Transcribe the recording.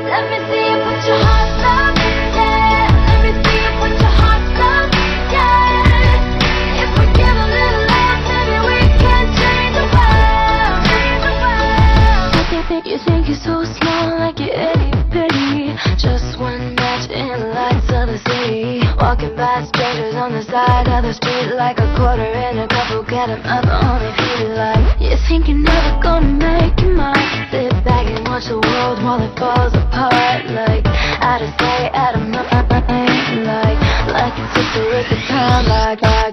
Let me see you put your heart up, yeah. Let me see you put your heart up, yeah. If we give a little love, maybe we can change the world. You think you're so small, like you're itty bitty. Just one match in the lights of the city. Walking by strangers on the side of the street, like a quarter in a couple, get 'em up on their feet. Like you think you're never gonna make it mine. Sit back and watch the world while it falls apart. Like out of sight, out of mind. Like it's just a waste of time. Like